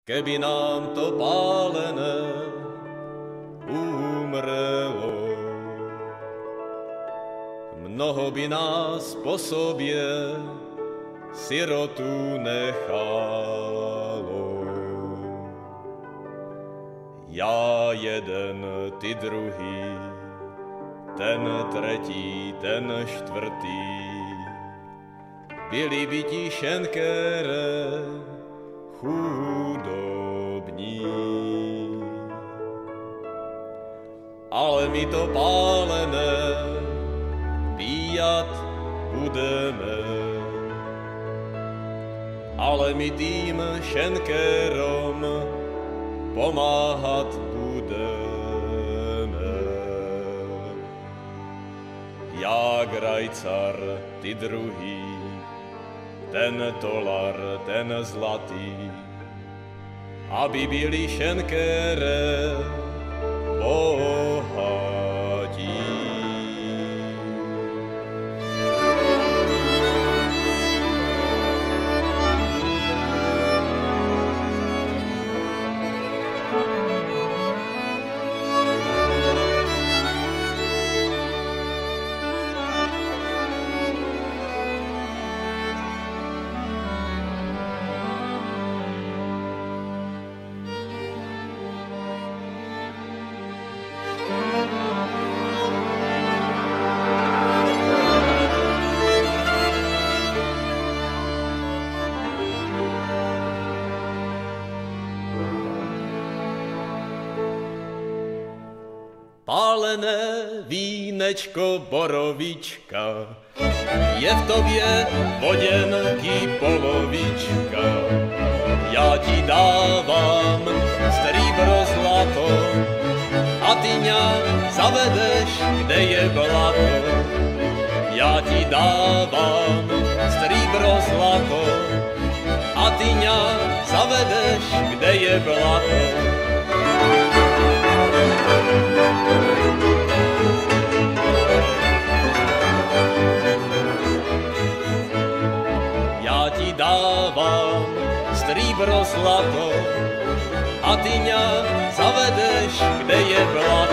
Keby nám to pálené umrelo, mnoho by nás po sobě sirotu nechalo. Já jeden, ty druhý, ten tretí, ten čtvrtý, byli by ti šenkére chudobní. Ale my to pálené píjat budeme, ale my tým šenkérom pomáhat budeme. Já grajcar, ty druhý, ten tolar, ten zlatý, aby byli šenkére bohatí. Pálené vínečko borovička, je v tobě voděnky polovička. Já ti dávám stříbro zlato a ty ňa zavedeš, kde je blato. Já ti dávám stříbro zlato a ty ňa zavedeš, kde je blato. Já ti dávám stříbro zlato a ty ňa zavedeš, kde je blato.